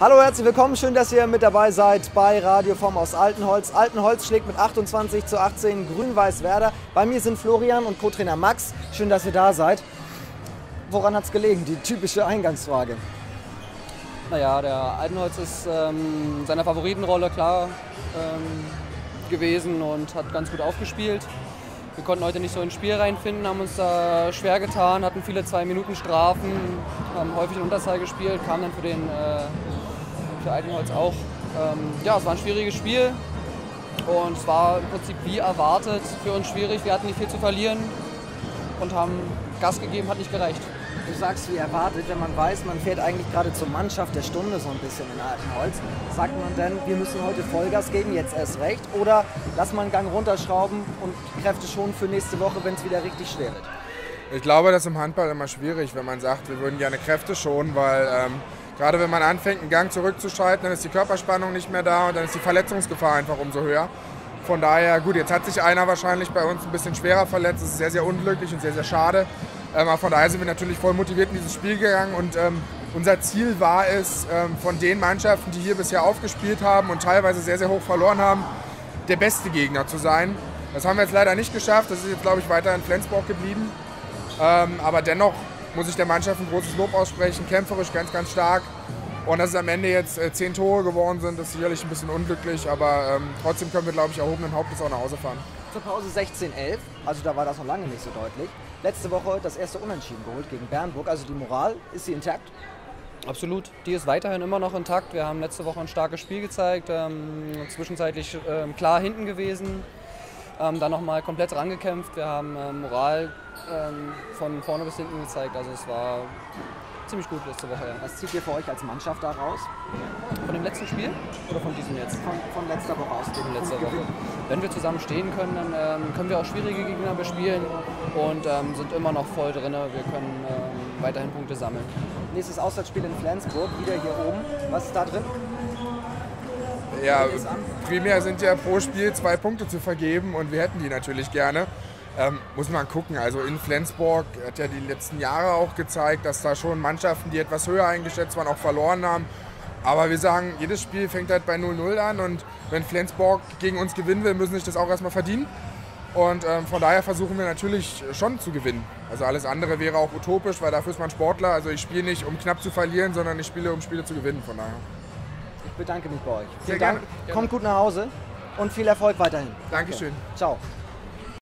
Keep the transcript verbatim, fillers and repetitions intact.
Hallo, herzlich willkommen, schön, dass ihr mit dabei seid bei Radio Vom aus Altenholz. Altenholz schlägt mit achtundzwanzig zu achtzehn Grün-Weiß Werder. Bei mir sind Florian und Co-Trainer Max. Schön, dass ihr da seid. Woran hat es gelegen? Die typische Eingangsfrage. Naja, der Altenholz ist ähm, in seiner Favoritenrolle klar ähm, gewesen und hat ganz gut aufgespielt. Wir konnten heute nicht so ins Spiel reinfinden, haben uns da schwer getan, hatten viele zwei-Minuten-Strafen, haben häufig in Unterzahl gespielt, kamen dann für, den, äh, für Altenholz auch. Ähm, ja, es war ein schwieriges Spiel und es war im Prinzip wie erwartet für uns schwierig. Wir hatten nicht viel zu verlieren und haben Gas gegeben, hat nicht gereicht. Du sagst wie erwartet, wenn man weiß, man fährt eigentlich gerade zur Mannschaft der Stunde so ein bisschen in Altenholz. Sagt man denn, wir müssen heute Vollgas geben, jetzt erst recht? Oder lass mal einen Gang runterschrauben und Kräfte schonen für nächste Woche, wenn es wieder richtig schwer wird? Ich glaube, das ist im Handball immer schwierig, wenn man sagt, wir würden gerne Kräfte schonen, weil ähm, gerade wenn man anfängt, einen Gang zurückzuschalten, dann ist die Körperspannung nicht mehr da und dann ist die Verletzungsgefahr einfach umso höher. Von daher, gut, jetzt hat sich einer wahrscheinlich bei uns ein bisschen schwerer verletzt. Das ist sehr, sehr unglücklich und sehr, sehr schade. Ähm, aber von daher sind wir natürlich voll motiviert in dieses Spiel gegangen. Und ähm, unser Ziel war es, ähm, von den Mannschaften, die hier bisher aufgespielt haben und teilweise sehr, sehr hoch verloren haben, der beste Gegner zu sein. Das haben wir jetzt leider nicht geschafft. Das ist jetzt, glaube ich, weiter in Flensburg geblieben. Ähm, aber dennoch muss ich der Mannschaft ein großes Lob aussprechen. Kämpferisch ganz, ganz stark. Und dass es am Ende jetzt äh, zehn Tore geworden sind, ist sicherlich ein bisschen unglücklich, aber ähm, trotzdem können wir, glaube ich, erhobenen Hauptes auch nach Hause fahren. Zur Pause sechzehn elf, also da war das noch lange nicht so deutlich. Letzte Woche das erste Unentschieden geholt gegen Bernburg, also die Moral, ist sie intakt? Absolut, die ist weiterhin immer noch intakt. Wir haben letzte Woche ein starkes Spiel gezeigt, ähm, zwischenzeitlich ähm, klar hinten gewesen, ähm, dann nochmal komplett rangekämpft. Wir haben ähm, Moral ähm, von vorne bis hinten gezeigt, also es war ziemlich gut letzte Woche. Ja. Was zieht ihr für euch als Mannschaft da raus? Von dem letzten Spiel oder von diesem jetzt? Von, von letzter Woche aus. Von letzter Woche. Wenn wir zusammen stehen können, dann ähm, können wir auch schwierige Gegner bespielen und ähm, sind immer noch voll drin. Wir können ähm, weiterhin Punkte sammeln. Nächstes Auswärtsspiel in Flensburg, wieder hier oben. Was ist da drin? Ja, primär sind ja pro Spiel zwei Punkte zu vergeben und wir hätten die natürlich gerne. Ähm, muss man gucken, also in Flensburg hat ja die letzten Jahre auch gezeigt, dass da schon Mannschaften, die etwas höher eingeschätzt waren, auch verloren haben. Aber wir sagen, jedes Spiel fängt halt bei null null an und wenn Flensburg gegen uns gewinnen will, müssen sich das auch erstmal verdienen. Und ähm, von daher versuchen wir natürlich schon zu gewinnen. Also alles andere wäre auch utopisch, weil dafür ist man Sportler. Also ich spiele nicht, um knapp zu verlieren, sondern ich spiele, um Spiele zu gewinnen. Von daher. Ich bedanke mich bei euch. Sehr Vielen Dank. gerne. Kommt gut nach Hause und viel Erfolg weiterhin. Dankeschön. Okay. Ciao.